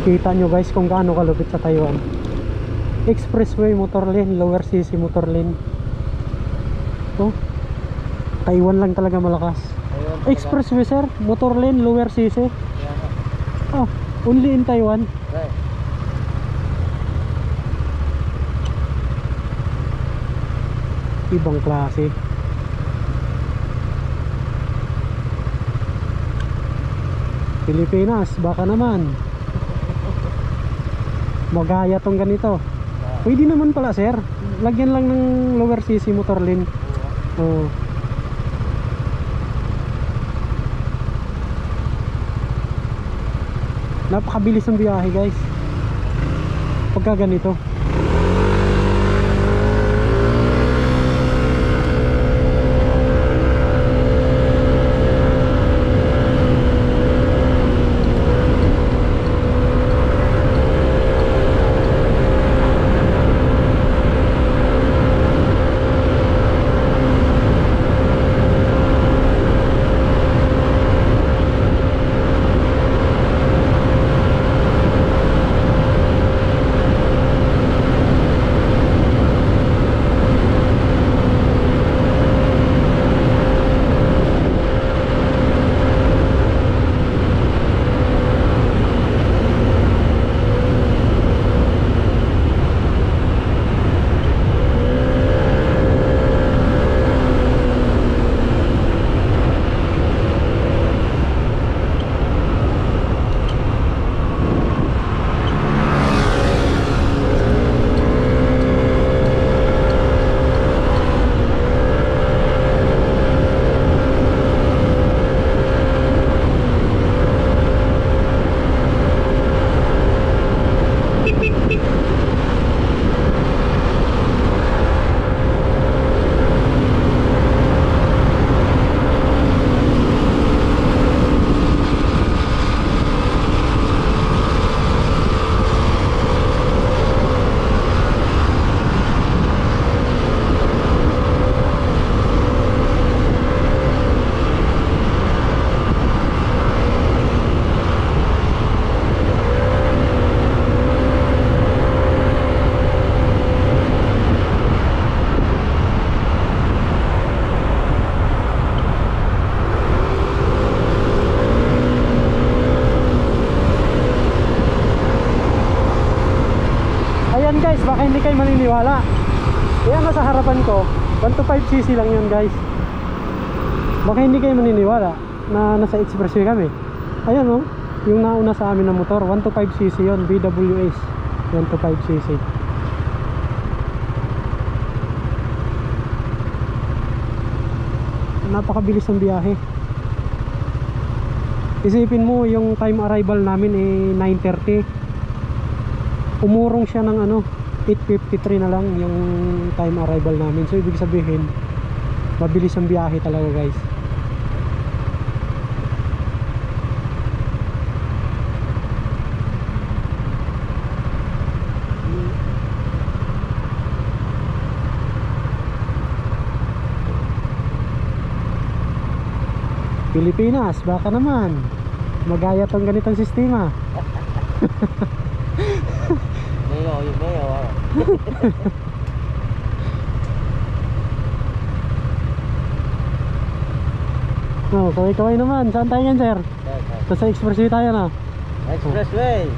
Kita nyo guys kung gaano kalupit sa Taiwan. Expressway motor lane, lower cc motor lane. Oh, Taiwan lang talaga malakas. Expressway sir, motor lane, lower cc. Ah, only in Taiwan. Right. Ibang klase. Pilipinas, baka naman magaya tong ganito. Pwede naman pala sir, lagyan lang ng lower cc motor lane. Oh. Napakabilis ng biyahe guys pagka ganito. Guys, baka hindi kayo maniniwala. Yan nasa harapan ko 125cc lang yun guys. Baka hindi kayo maniniwala na nasa expressway kami. Ayan oh, yung nauna sa amin na motor 125cc yun, BWS 125cc. Napakabilis ng biyahe. Isipin mo yung time arrival namin eh 9:30. Umurong siya ng ano 8:53 na lang yung time arrival namin. So ibig sabihin mabilis ang biyahe talaga guys. Pilipinas, baka naman magaya tong ganitong sistema. Oh, kaway-kaway naman. Saan tayo yan, sir? Sa expressway tayo na. Expressway.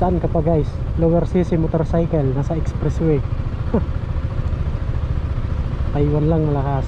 Saan ka pa guys? Lower CC motorcycle, nasa expressway. Taiwan lang malakas.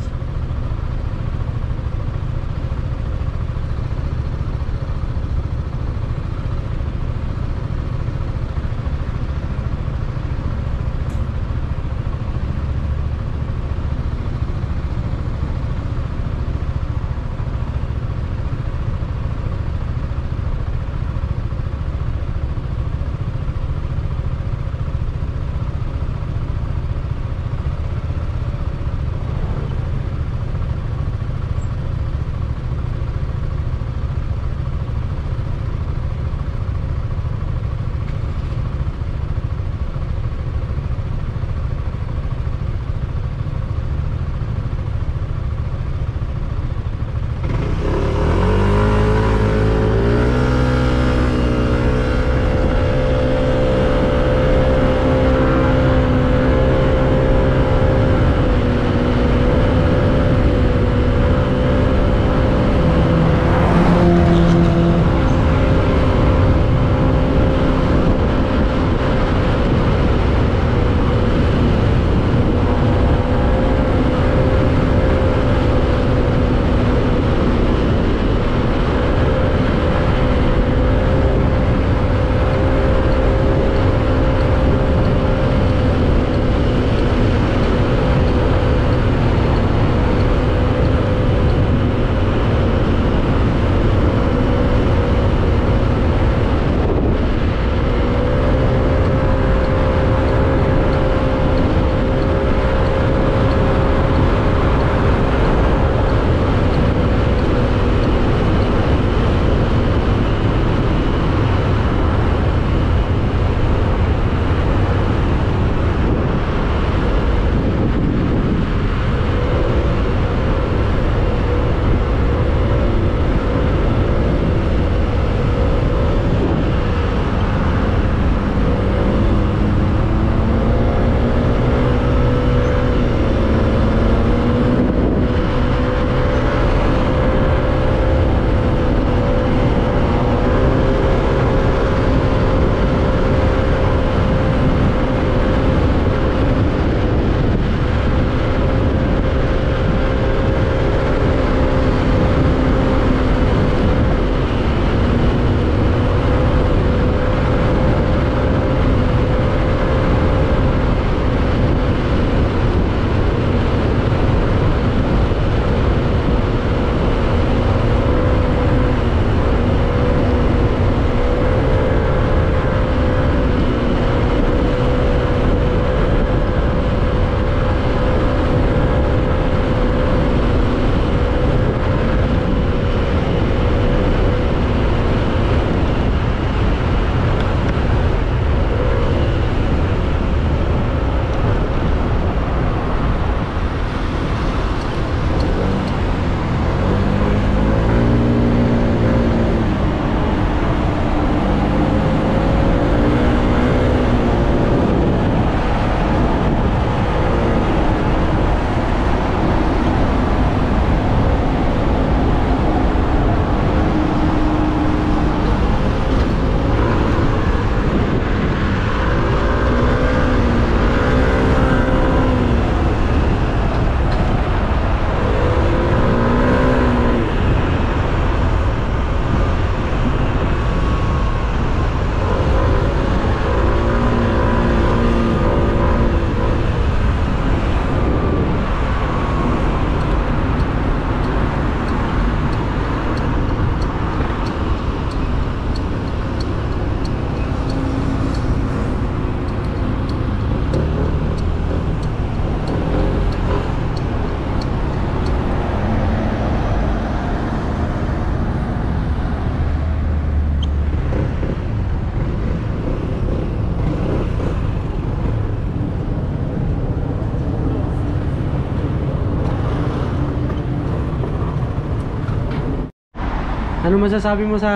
Ano masasabi mo sa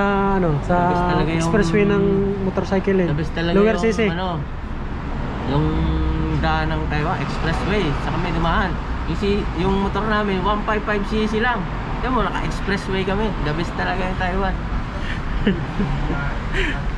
sa expressway ng motorcycle eh? Labis talaga Lower yung CC. Yung daan ng Taiwan expressway sa kami dumaan. Yung motor namin 155cc lang. Yan mo, naka-expressway kami. The best talaga yung Taiwan.